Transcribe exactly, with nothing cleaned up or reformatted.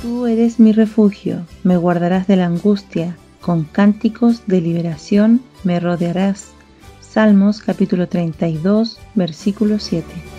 Tú eres mi refugio, me guardarás de la angustia, con cánticos de liberación me rodearás. Salmos capítulo treinta y dos, versículo siete.